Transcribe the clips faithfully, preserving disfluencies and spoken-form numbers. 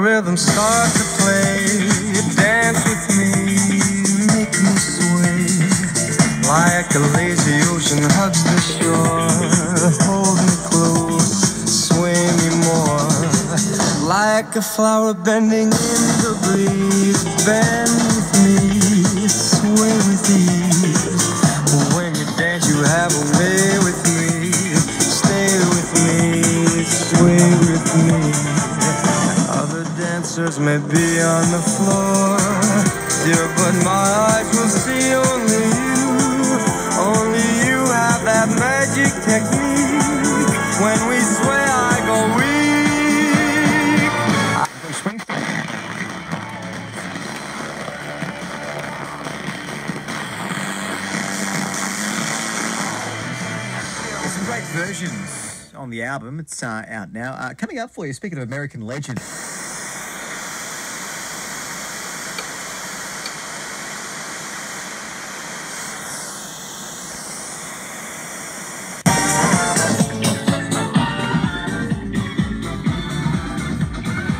rhythm starts to play, dance with me, make me sway, like a lazy ocean hugs the shore. Hold me close, sway me more, like a flower bending in the breeze. Bend with me, sway with ease. When you dance you have a way with me. Stay with me, sway with me. Other dancers may be on the floor, dear, but my eyes will see only you. Only you have that magic technique. When we sway I go weak. There's some great versions on the album. It's uh, out now. Uh, coming up for you, speaking of American legend.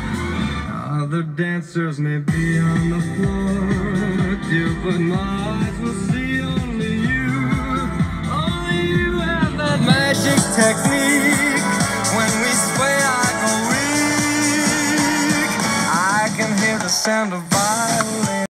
Other dancers may be on the floor, dear, but my eyes